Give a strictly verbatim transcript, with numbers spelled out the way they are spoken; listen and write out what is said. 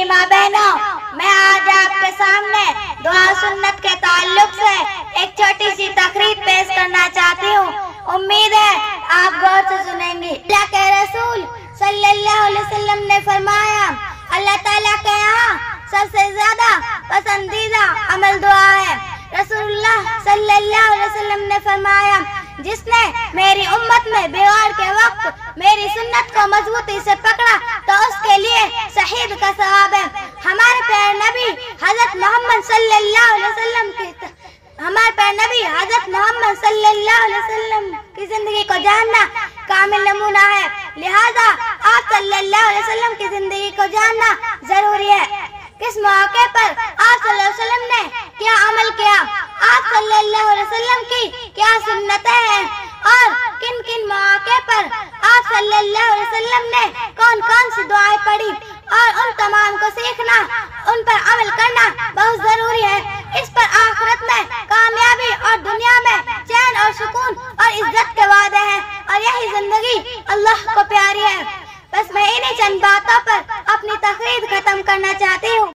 माँ बहनों, मैं आज आपके सामने दुआ सुन्नत के ताल्लुक से एक छोटी सी तकरीर पेश करना चाहती हूँ। उम्मीद है आप गौर से सुनेंगी। अल्लाह के रसूल सल्लल्लाहु अलैहि वसल्लम ने फरमाया, अल्लाह ताला के यहाँ सबसे ज्यादा पसंदीदा अमल दुआ है। रसूलुल्लाह सल्लल्लाहु अलैहि वसल्लम ने फरमाया, जिसने मेरी उम्मत में बिगाड़ के वक्त मेरी सुन्नत को मजबूती से पकड़ा तो उसके लिए शहीद का सवाब है। हमारे प्यारे नबी हजरत मोहम्मद सल्लल्लाहु अलैहि वसल्लम की हमारे प्यारे नबी हजरत मोहम्मद सल्लल्लाहु अलैहि वसल्लम की जिंदगी को जानना कामिल नमूना है। लिहाजा आप सल्लल्लाहु अलैहि वसल्लम की जिंदगी को जानना जरूरी है। किस मौके पर आप सल्लल्लाहु अलैहि वसल्लम ने क्या अमल किया, आप सल्लल्लाहु अलैहि वसल्लम की क्या सुन्नतें हैं और किन किन मौके पर आप सल्लल्लाहु अलैहि वसल्लम ने कौन कौन सी दुआएं पढ़ी और उन तमाम को सीखना, उन पर अमल करना बहुत जरूरी है। इस पर आखिरत में कामयाबी और दुनिया में चैन और सुकून और इज्जत के वादे हैं और यही जिंदगी अल्लाह को प्यारी है। बस मैं इन्हीं चंद बातों पर अपनी तकरीर खत्म करना चाहती हूँ।